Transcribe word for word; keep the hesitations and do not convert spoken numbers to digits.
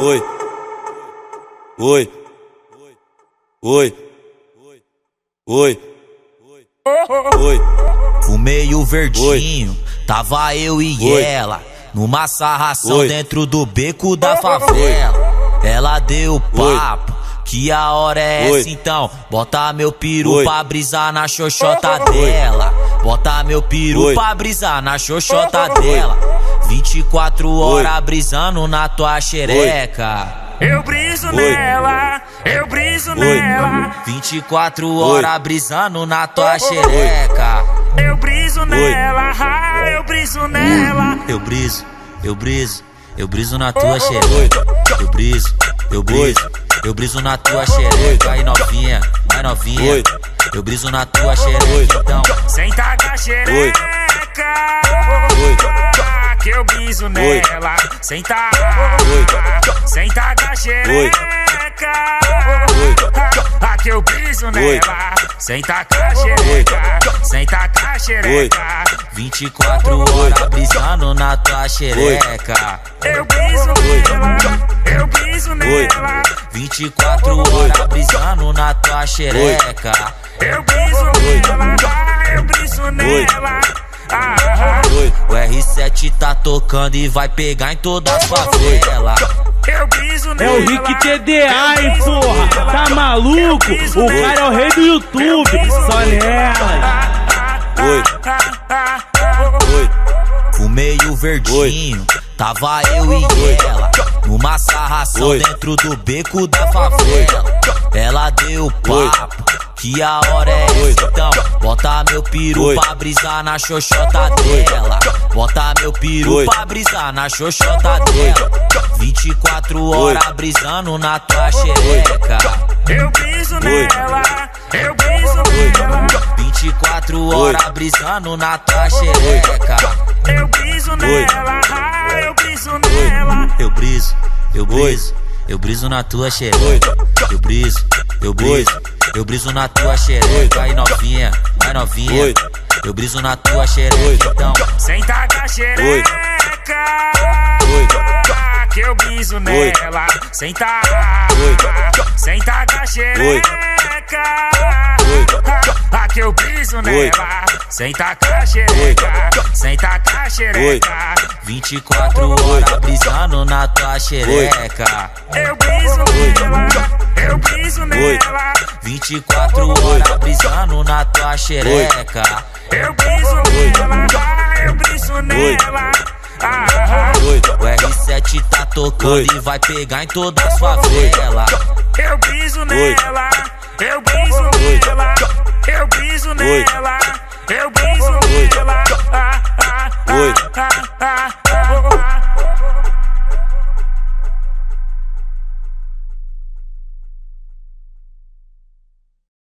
Oi. Oi. Oi. Oi. Oi. Fumei o verdinho, tava eu e Oi. ela numa sarração Oi. dentro do beco da favela. Ela deu papo, que a hora é Oi. essa então? Bota meu peru Oi. pra brisar na xoxota dela. Bota meu peru Oi. pra brisar na xoxota dela. vinte e quatro horas brisando na tua xereca. Eu briso Oi. nela, eu briso nela. vinte e quatro horas brisando na tua xereca. Eu briso nela, ah, eu briso nela. Eu briso, eu briso, eu briso na tua xereca. Eu briso, eu briso, eu briso na tua xereca. Aí novinha, vai novinha. Oi. Eu briso na tua xereca, então. Senta com a xereca, que eu briso nela. Senta, senta com a xereca, que eu briso nela. Senta com a xereca, senta com a xereca. vinte e quatro horas brisando na tua xereca. Eu briso nela, eu briso nela. vinte e quatro horas brisando na tua xereca. Eu briso nela, ah, eu briso nela. Ah, ah. O R sete tá tocando e vai pegar em toda a favela. Eu briso nela. É o Rick T D A, hein, porra? Tá maluco? O cara é o rei do YouTube. Só nela. Oi. Oi. Fumei o verdinho, tava eu e ela numa sarração Oi. dentro do beco da favela. Ela deu papo, que a hora é essa então? Bota meu peru Oi. pra brisar na xoxota dela. Bota meu peru Oi. pra brisar na xoxota dela. vinte e quatro horas brisando na tua xereca. Eu briso nela, eu briso nela. vinte e quatro horas brisando na tua xereca. Eu briso nela, ah, eu briso nela. Eu briso, eu briso, eu briso na tua xereca. Eu briso, eu briso, eu briso na tua xereca. Aí novinha, vai novinha. Oi. Eu briso na tua xereca, então. Senta com a xereca, que eu briso nela. Senta, senta com a xereca, que eu briso nela. Senta com a xereca, senta com a xereca. vinte e quatro horas brisando na tua xereca. Eu briso nela, eu briso nela. vinte e quatro horas brisando na tua xereca. Eu briso nela, ah, eu briso nela. Ah, ah. O R sete tá tocando e vai pegar em toda a favela. Eu briso nela, eu briso nela. Eu briso nela.